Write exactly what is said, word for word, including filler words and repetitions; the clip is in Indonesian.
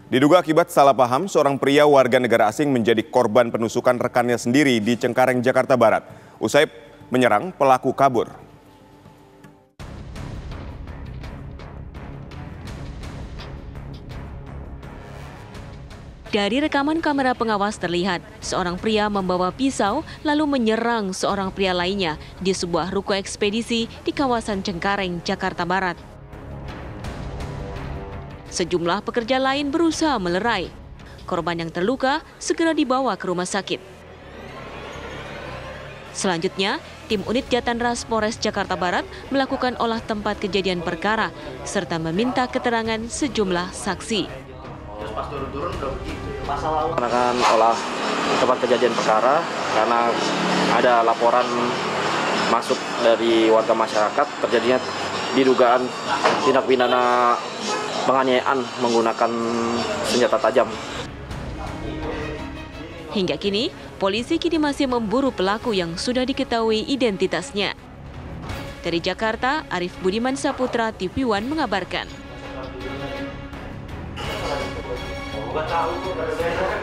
Diduga akibat salah paham, seorang pria warga negara asing menjadi korban penusukan rekannya sendiri di Cengkareng, Jakarta Barat. Usai menyerang, pelaku kabur. Dari rekaman kamera pengawas terlihat, seorang pria membawa pisau lalu menyerang seorang pria lainnya di sebuah ruko ekspedisi di kawasan Cengkareng, Jakarta Barat. Sejumlah pekerja lain berusaha melerai. Korban yang terluka segera dibawa ke rumah sakit. Selanjutnya, tim unit Jatanras Polres Jakarta Barat melakukan olah tempat kejadian perkara serta meminta keterangan sejumlah saksi. Akan olah tempat kejadian perkara karena ada laporan masuk dari warga masyarakat terjadinya didugaan tindak pidana penganiayaan menggunakan senjata tajam. Hingga kini, polisi kini masih memburu pelaku yang sudah diketahui identitasnya. Dari Jakarta, Arif Budiman Saputra, T V One mengabarkan.